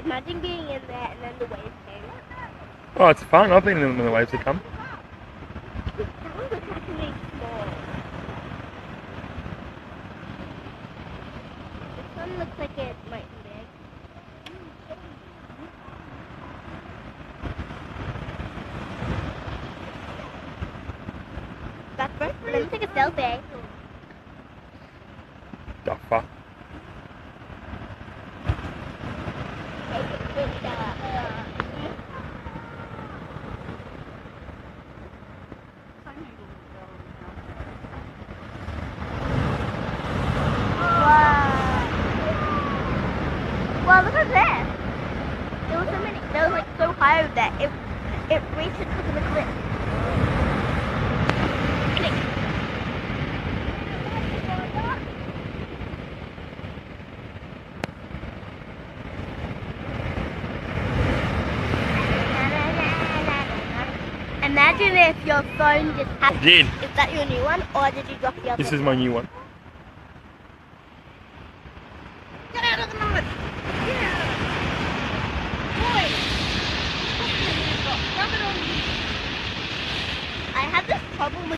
Imagine being in there and then the waves came. Oh, it's fun. I've been in them when the waves have come. That one looks actually small. This one looks like it might be big. That's first. Let me take a selfie. The fuck? Wow, look at this. There was so many. There was like so high over there. It reached the top of the cliff. Click. Imagine if your phone just happened. Did. Is that your new one, or did you drop the other This one? is my new one. Get out of the mud! Yeah! Boy! Rub it on me! I have this problem with